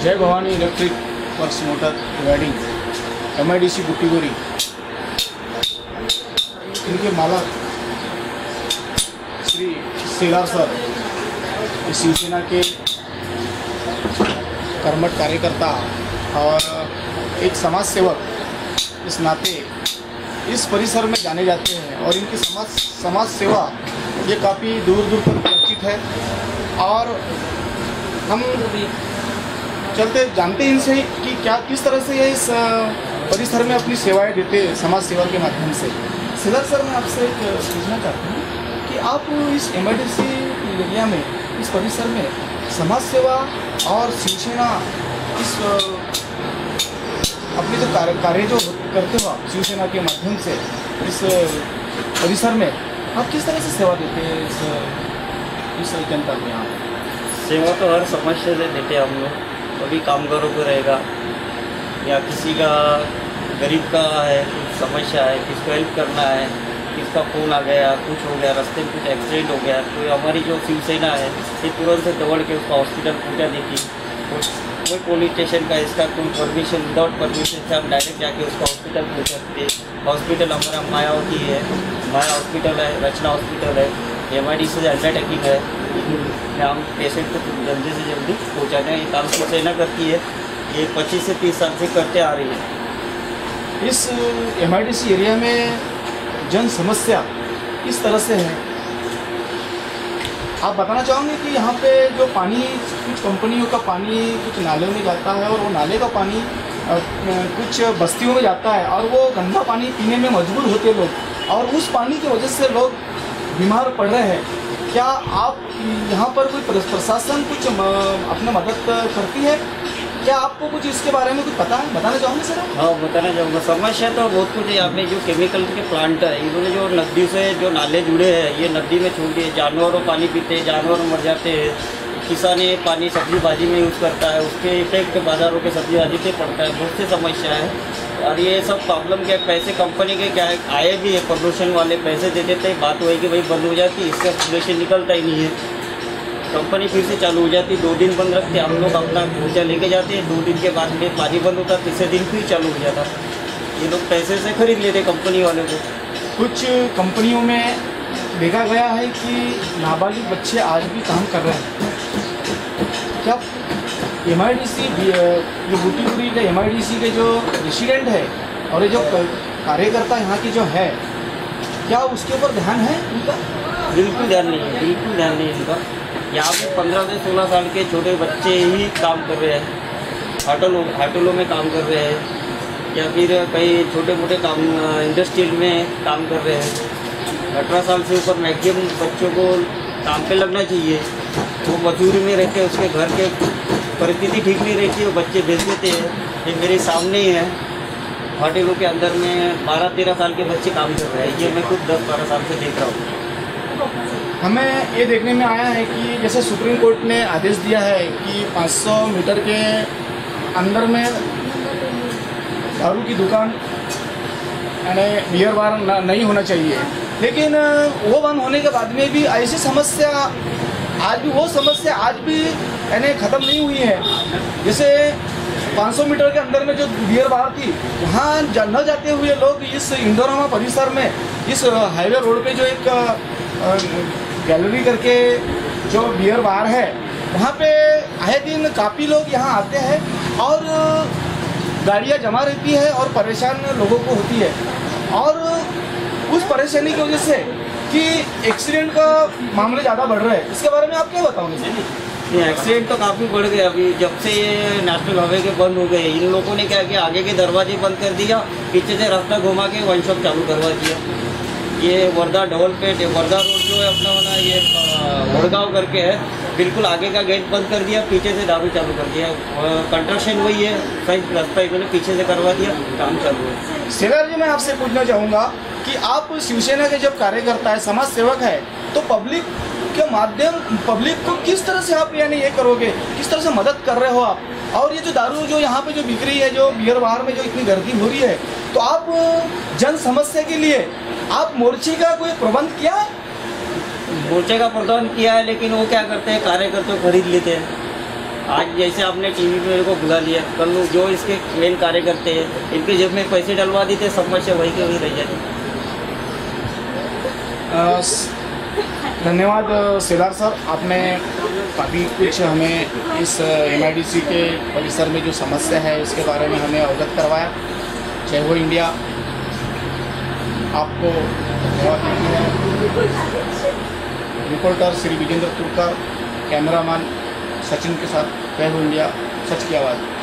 जय Bhavani electric works motor dividing MIDC Butibori इनके मालक श्री सेलार सर शिवसेना के कर्मठ कार्यकर्ता और एक समाज सेवक इस नाते इस परिसर में जाने जाते हैं और इनकी समाज सेवा ये काफ़ी दूर दूर तक परिचित है और हम चलते जानते हैं इनसे कि क्या किस तरह से ये इस परिसर में अपनी सेवाएं देते हैं समाज सेवा के माध्यम से। सेलार सर, मैं आपसे एक पूछना चाहता हूँ कि आप इस MIDC एरिया में इस परिसर में समाज सेवा और शिवसेना इस अपने जो कार्य जो करते हो आप शिवसेना के माध्यम से इस परिसर में आप किस तरह से सेवा देते हैं इस जनता को? यहाँ सेवा तो हर समस्या से देते हैं हम लोग। कभी कामगारों को रहेगा या किसी का गरीब का है कुछ समस्या है, किसको हेल्प करना है, किसका फ़ोन आ गया, कुछ हो गया, रास्ते में कुछ एक्सीडेंट हो गया, तो हमारी जो शिवसेना है ये तुरंत से दौड़ के उसका हॉस्पिटल पहुँचा देती। कोई पुलिस स्टेशन का इसका कोई परमिशन विदाउट परमिशन से हम डायरेक्ट जाके उसका हॉस्पिटल पहुँच सकते। हॉस्पिटल हमारा मायावती है, माया हॉस्पिटल है, रचना हॉस्पिटल है, MIDC से अंडरटेकिंग है। हम पेशेंट को जल्दी से जल्दी पहुँचाने का ये काम शिवसेना करती है। ये 25 से 30 साल से करते आ रही है। इस MIDC एरिया में जन समस्या किस तरह से है आप बताना चाहोगे कि यहाँ पे जो पानी कुछ कंपनियों का पानी कुछ नालों में जाता है और वो नाले का पानी कुछ बस्तियों में जाता है और वो गंदा पानी पीने में मजबूर होते लोग और उस पानी की वजह से लोग बीमार पड़ रहे हैं। क्या आप यहाँ पर कोई प्रशासन कुछ अपना मदद करती है? क्या आपको कुछ इसके बारे में कुछ पता है, बताना चाहोगे सर? हाँ, बताना चाहूँगा। समस्या तो बहुत कुछ है। यहाँ पे जो केमिकल के प्लांट है इन्होंने जो नदी से जो नाले जुड़े हैं ये नदी में छोड़ दिए, जानवरों पानी पीते हैं, जानवर मर जाते हैं। किसान ये पानी सब्जी भाजी में यूज़ करता है, उसके इफेक्ट बाज़ारों के सब्जी भाजी पे पड़ता है। बहुत सी समस्या है और ये सब प्रॉब्लम क्या है, पैसे कंपनी के क्या है आए भी है, प्रदूषण वाले पैसे दे देते हैं, बात वही कि भाई बंद हो जाती, इसका पोल्यूशन निकलता ही नहीं है। कंपनी फिर से चालू हो जाती, 2 दिन बंद रखते, हम लोग अपना ऊर्जा लेके जाते हैं, 2 दिन के बाद में पानी बंद होता, तीसरे दिन फिर चालू हो जाता। ये लोग पैसे से खरीद लेते कंपनी वाले को। कुछ कंपनियों में देखा गया है कि नाबालिग बच्चे आज भी काम कर रहे हैं। क्या MIDC ये बुट्टीगोरी के MIDC के जो रेसिडेंट है और ये जो कार्यकर्ता यहाँ की जो है, क्या उसके ऊपर ध्यान है उनका? बिल्कुल ध्यान नहीं है, बिल्कुल ध्यान नहीं है इनका। यहाँ पे 15 से 16 साल के छोटे बच्चे ही काम कर रहे हैं, होटलों में काम कर रहे हैं या फिर कई छोटे मोटे काम इंडस्ट्रियल में काम कर रहे हैं। 18 साल से ऊपर मैक्सिमम बच्चों को काम पे लगना चाहिए। वो मजदूरी में रहते हैं, उसके घर के परिस्थिति ठीक नहीं रहती है, वो बच्चे भेज देते हैं। ये मेरे सामने ही है, होटलों के अंदर में 12-13 साल के बच्चे काम कर रहे हैं। ये मैं खुद 10-12 साल से देख रहा हूँ। हमें ये देखने में आया है कि जैसे सुप्रीम कोर्ट ने आदेश दिया है कि 500 मीटर के अंदर में दारू की दुकान यानी बियर बार नहीं होना चाहिए, लेकिन वो बंद होने के बाद में भी ऐसी समस्या आज भी आज भी यानी ख़त्म नहीं हुई है। जैसे 500 मीटर के अंदर में जो बियर बार थी वहाँ न जाते हुए लोग इस इंदौरामा परिसर में इस हाईवे रोड पे जो एक गैलरी करके जो बियर बार है वहाँ पे आए दिन काफ़ी लोग यहाँ आते हैं और गाड़ियाँ जमा रहती है और परेशान लोगों को होती है और उस परेशानी की वजह से कि एक्सीडेंट का मामले ज़्यादा बढ़ रहे हैं। इसके बारे में आप क्या बताओगे? ये एक्सीडेंट तो काफ़ी बढ़ गए। अभी जब से ये नेशनल हाईवे के बंद हो गए, इन लोगों ने क्या किया, आगे के दरवाजे बंद कर दिया, पीछे से रास्ता घुमा के वन शॉप चालू करवा दिया। ये वर्धा ढोलपेट वर्धा रोड जो है अपना होना ये वड़गांव करके है, बिल्कुल आगे का गेट बंद कर दिया, पीछे से दारू चालू कर दिया। कंस्ट्रक्शन वही है, सही रास्ता इन्होंने पीछे से करवा दिया, काम चालू है। सेलार जी, मैं आपसे पूछना चाहूँगा कि आप शिवसेना के जब कार्यकर्ता है, समाज सेवक है, तो पब्लिक के माध्यम पब्लिक को किस तरह से आप यानी ये करोगे, किस तरह से मदद कर रहे हो आप? और ये जो दारू जो यहाँ पे जो बिक रही है, जो बियर बार में जो इतनी गर्दी हो रही है, तो आप जन समस्या के लिए आप मोर्चे का कोई प्रबंध किया है? मोर्चे का प्रबंध किया है, लेकिन वो क्या करते हैं, कार्यकर्ता खरीद लेते हैं। आज जैसे आपने टीवी पे मेरे को बुला लिया, कल जो इसके मेन कार्यकर्ते हैं इनके जेब में पैसे डलवा देते, समस्या वही के वही रह जाती। धन्यवाद सेदार सर, आपने काफ़ी कुछ हमें इस MIDC के परिसर में जो समस्या है उसके बारे में हमें अवगत करवाया। जय हो इंडिया, आपको धन्यवाद देते हैं। रिपोर्टर श्री विजेंद्र तुर्कर, कैमरामैन सचिन के साथ जय हो इंडिया, सच की आवाज़।